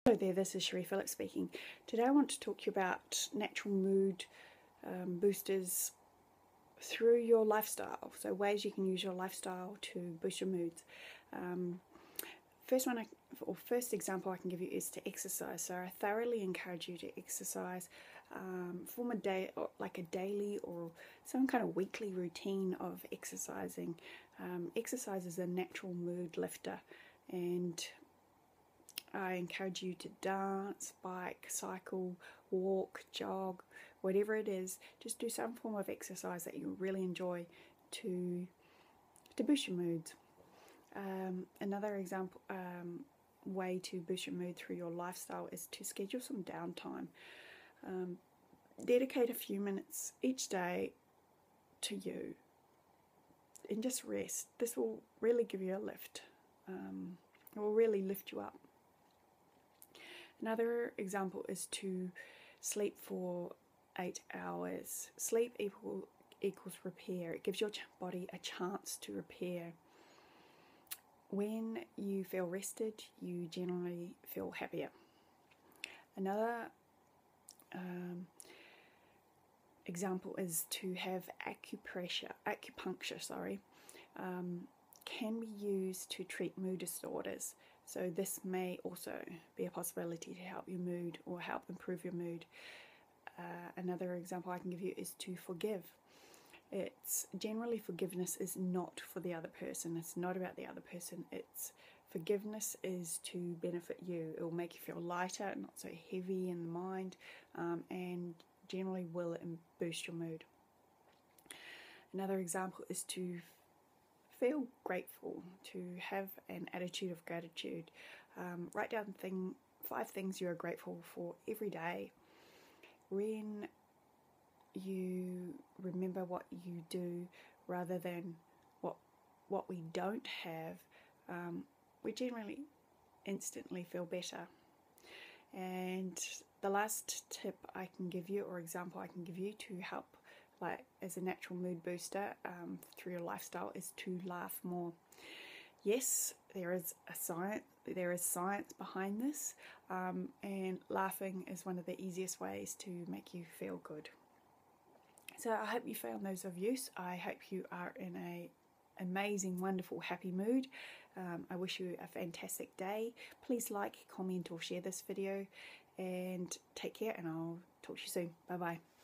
Hello there, this is Cherie Phillips speaking. Today I want to talk to you about natural mood boosters through your lifestyle. So ways you can use your lifestyle to boost your moods. First example I can give you is to exercise. So I thoroughly encourage you to exercise. Form a day, or like a daily or some kind of weekly routine of exercising. Exercise is a natural mood lifter, and I encourage you to dance, bike, cycle, walk, jog, whatever it is. Just do some form of exercise that you really enjoy to boost your moods. Another example way to boost your mood through your lifestyle is to schedule some downtime. Dedicate a few minutes each day to you and just rest. This will really give you a lift. It will really lift you up. Another example is to sleep for 8 hours. Sleep equals repair. It gives your body a chance to repair. When you feel rested, you generally feel happier. Another example is to have acupuncture, can be used to treat mood disorders. So this may also be a possibility to help your mood or help improve your mood. Another example I can give you is to forgive. It's generally forgiveness is not for the other person. It's not about the other person. It's forgiveness is to benefit you. It will make you feel lighter, not so heavy in the mind, and generally will boost your mood. Another example is to feel grateful, to have an attitude of gratitude. Write down 5 things you are grateful for every day. When you remember what you do rather than what we don't have, we generally instantly feel better. And the last tip I can give you, or example I can give you to help as a natural mood booster through your lifestyle, is to laugh more. Yes, there is science behind this, and laughing is one of the easiest ways to make you feel good. So I hope you found those of use. I hope you are in an amazing, wonderful, happy mood. I wish you a fantastic day. Please like, comment or share this video, and take care, and I'll talk to you soon. Bye bye.